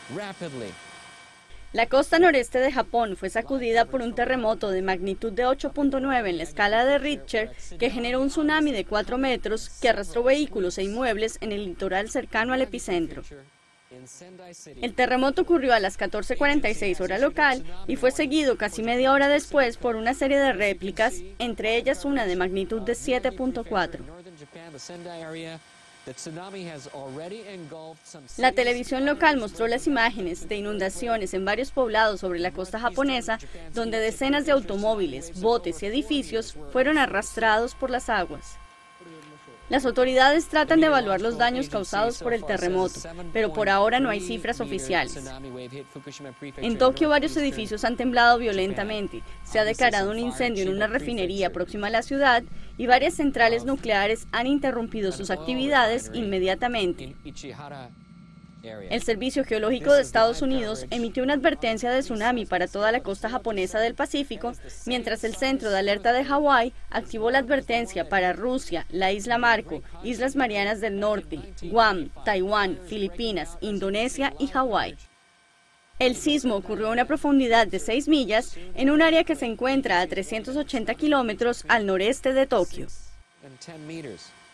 La costa noreste de Japón fue sacudida por un terremoto de magnitud de 8.9 en la escala de Richter, que generó un tsunami de 4 metros que arrastró vehículos e inmuebles en el litoral cercano al epicentro. El terremoto ocurrió a las 14:46 hora local y fue seguido casi media hora después por una serie de réplicas, entre ellas una de magnitud de 7.4. La televisión local mostró las imágenes de inundaciones en varios poblados sobre la costa japonesa, donde decenas de automóviles, botes y edificios fueron arrastrados por las aguas. Las autoridades tratan de evaluar los daños causados por el terremoto, pero por ahora no hay cifras oficiales. En Tokio, varios edificios han temblado violentamente, se ha declarado un incendio en una refinería próxima a la ciudad y varias centrales nucleares han interrumpido sus actividades inmediatamente. El Servicio Geológico de Estados Unidos emitió una advertencia de tsunami para toda la costa japonesa del Pacífico, mientras el Centro de Alerta de Hawái activó la advertencia para Rusia, la Isla Marco, Islas Marianas del Norte, Guam, Taiwán, Filipinas, Indonesia y Hawái. El sismo ocurrió a una profundidad de 6 millas en un área que se encuentra a 380 kilómetros al noreste de Tokio.